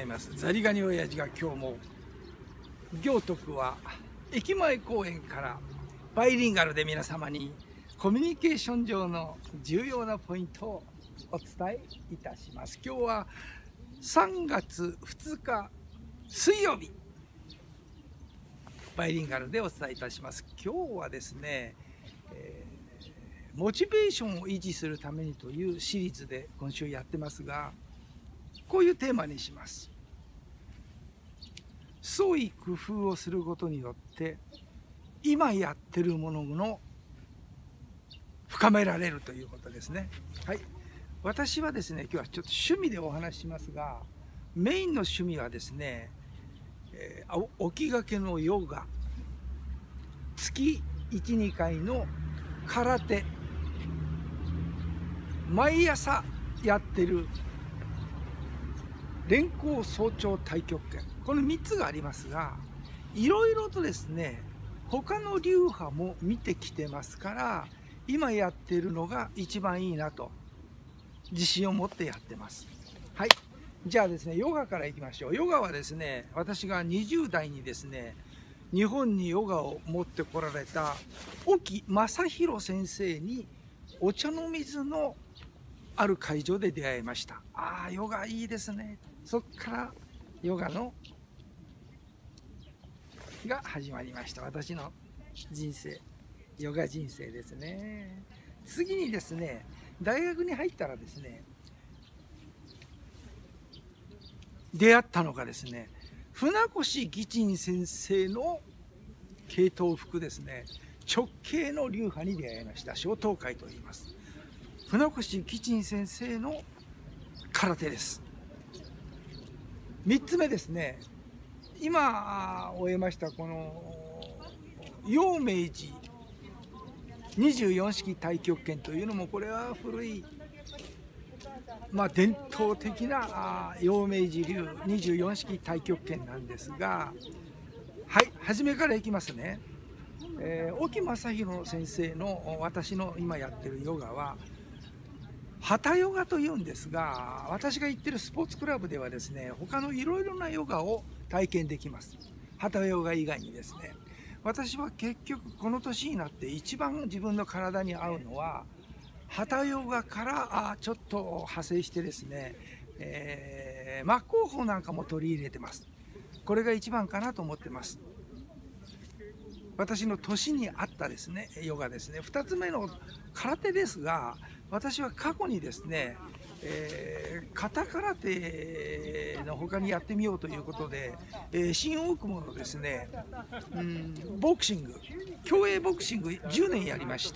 います。ザリガニ親父が今日も行徳は駅前公園からバイリンガルで皆様にコミュニケーション上の重要なポイントをお伝えいたします。今日は3月2日水曜日、バイリンガルでお伝えいたします。今日はですね、モチベーションを維持するためにというシリーズで今週やってますが、こういうテーマにします。創意工夫をすることによって今やってるものの深められるということですね。はい、私はですね、今日はちょっと趣味でお話ししますが、メインの趣味はですね、起きがけのヨガ、月 1,2 回の空手、毎朝やってる連行早朝太極拳、この3つがありますが、いろいろとですね、他の流派も見てきてますから、今やってるのが一番いいなと自信を持ってやってます。はい、じゃあですね、ヨガからいきましょう。ヨガはですね、私が20代にですね、日本にヨガを持ってこられた沖正弘先生にお茶の水のある会場で出会いました。ああ、ヨガいいですね。そっからヨガのが始まりました。私の人生、ヨガ人生ですね。次にですね、大学に入ったらですね、出会ったのがですね、船越義珍先生の系統服ですね、直系の流派に出会いました。小東海と言います。船越義珍先生の空手です。3つ目ですね、今終えましたこの陽明寺24式太極拳というのも、これは古い、伝統的な陽明寺流24式太極拳なんですが、はい、初めからいきますね。沖正弘先生の私の今やってるヨガはハタヨガというんですが、私が行ってるスポーツクラブではですね、他のいろいろなヨガを体験できます。ハタヨガ以外にですね、私は結局この年になって一番自分の体に合うのはハタヨガからちょっと派生してですね、真っ向法なんかも取り入れてます。これが一番かなと思ってます。私の年に合ったですねヨガですね。2つ目の空手ですが、私は過去にですね、肩空手の他にやってみようということで、新大久保のですね、ボクシング、競泳ボクシング10年やりました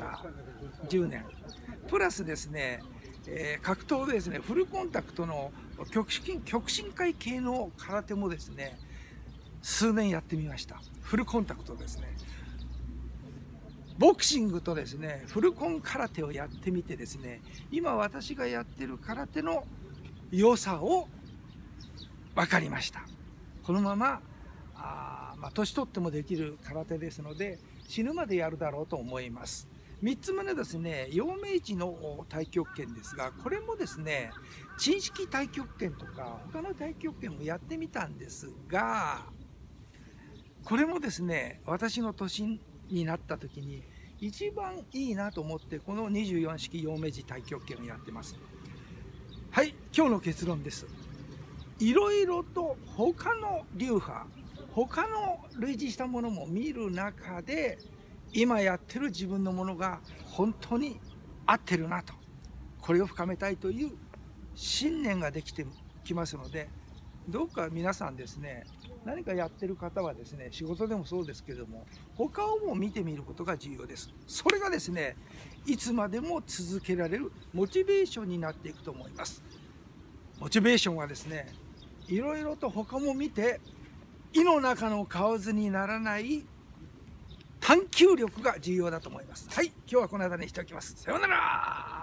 。10年プラスですね、格闘でですね、フルコンタクトの極真会系の空手もですね、数年やってみました。フルコンタクトですね。ボクシングとですね、フルコン空手をやってみてですね、今私がやってる空手の良さを分かりました。このまま年取ってもできる空手ですので、死ぬまでやるだろうと思います。3つ目のですね、陽明寺の太極拳ですが、これもですね、珍式太極拳とか他の太極拳もやってみたんですが、これもですね、私の年になった時に一番いいなと思って、この24式陽明寺太極拳をやってます。はい、今日の結論です。いろいろと他の流派、他の類似したものも見る中で、今やってる自分のものが本当に合ってるなと、これを深めたいという信念ができてきますので、どうか皆さんですね、何かやってる方はですね、仕事でもそうですけれども、他をも見てみることが重要です。それがですね、いつまでも続けられるモチベーションになっていくと思います。モチベーションはですね、いろいろと他も見て、胃の中の蛙にならない探求力が重要だと思います。はい、今日はこの辺りにしておきます。さようなら。